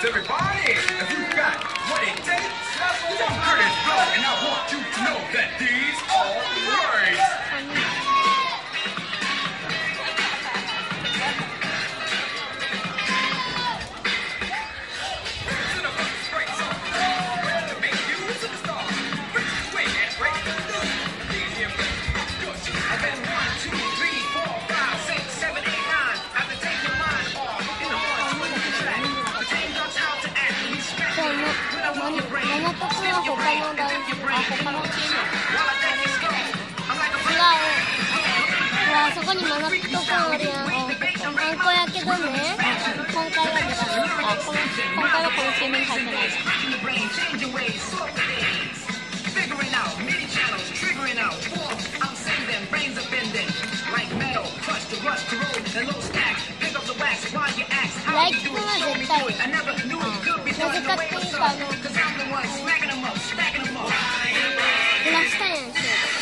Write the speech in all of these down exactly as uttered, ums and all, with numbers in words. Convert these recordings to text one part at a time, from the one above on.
Everybody, if you got what it takes, some Curtis Blow, and I want you to know that these are words. そこにマナット感あるやん。あんこやけどね、今回は出ます。あ、この今回はこのチームに入ってない。大輝くんは絶対に、なぜかっていうとあのブラしたやんし。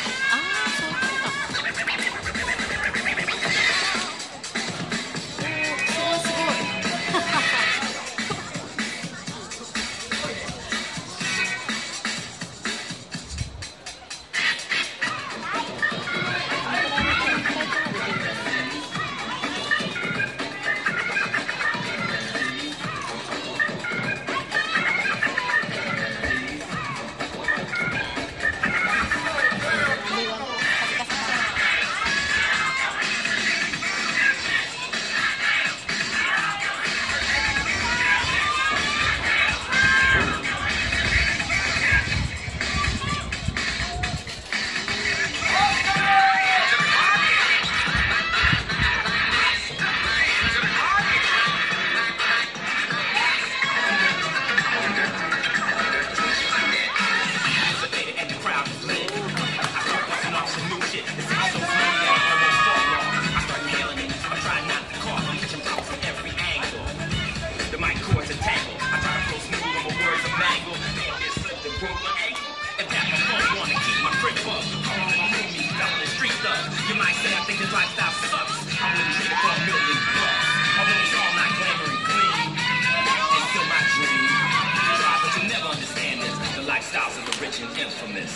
Lifestyles of the rich and infamous.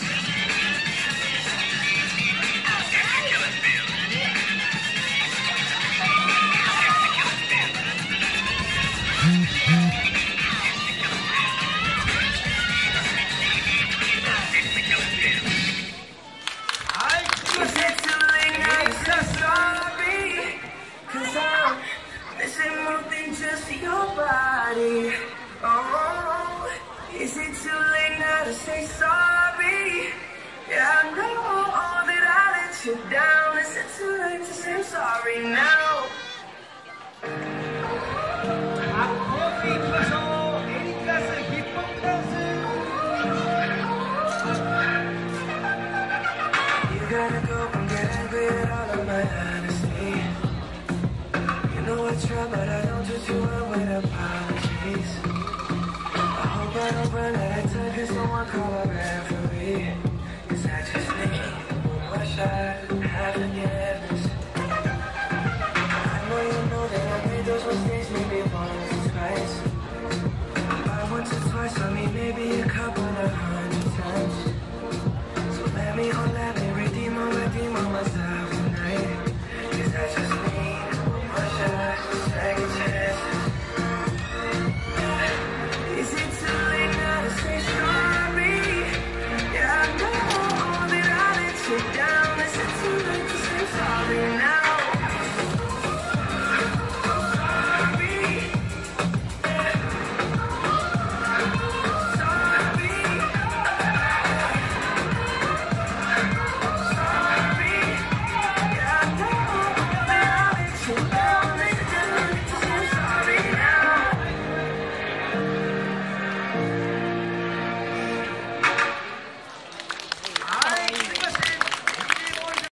Is it too late now to say sorry? Yeah, I know that I let you down. Is it too late to say sorry now? You gotta go and get angry at all of my honesty. You know I try, but I don't.